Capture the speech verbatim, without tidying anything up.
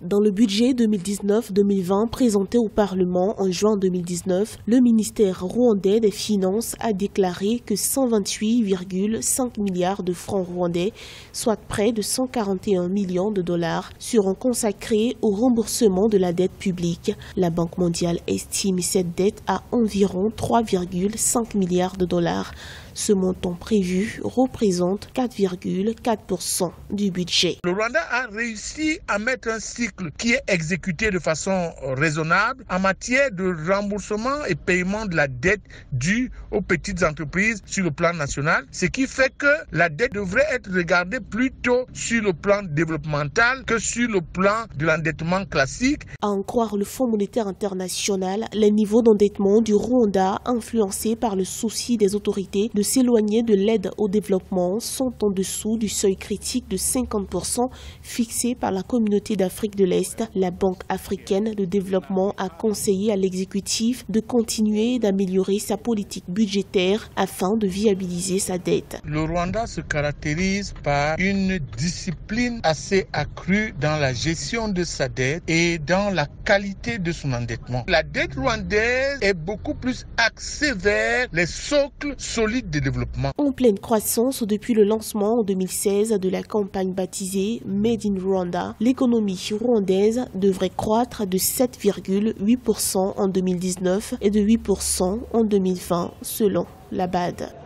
Dans le budget deux mille dix-neuf deux mille vingt présenté au Parlement en juin deux mille dix-neuf, le ministère rwandais des Finances a déclaré que cent vingt-huit virgule cinq milliards de francs rwandais, soit près de cent quarante et un millions de dollars, seront consacrés au remboursement de la dette publique. La Banque mondiale estime cette dette à environ trois virgule cinq milliards de dollars. Ce montant prévu représente quatre virgule quatre pour cent du budget. Le Rwanda a réussi à mettre un cycle qui est exécuté de façon raisonnable en matière de remboursement et paiement de la dette due aux petites entreprises sur le plan national, ce qui fait que la dette devrait être regardée plutôt sur le plan développemental que sur le plan de l'endettement classique. À en croire le Fonds monétaire international, les niveaux d'endettement du Rwanda, influencés par le souci des autorités de s'éloigner de l'aide au développement, sont en dessous du seuil critique de cinquante pour cent fixé par la Communauté d'Afrique de l'Est. La Banque africaine de développement a conseillé à l'exécutif de continuer d'améliorer sa politique budgétaire afin de viabiliser sa dette. Le Rwanda se caractérise par une discipline assez accrue dans la gestion de sa dette et dans la qualité de son endettement. La dette rwandaise est beaucoup plus axée vers les socles solides de développement. En pleine croissance depuis le lancement en deux mille seize de la campagne baptisée Made in Rwanda, l'économie rwandaise devrait croître de sept virgule huit pour cent en deux mille dix-neuf et de huit pour cent en deux mille vingt selon la B A D.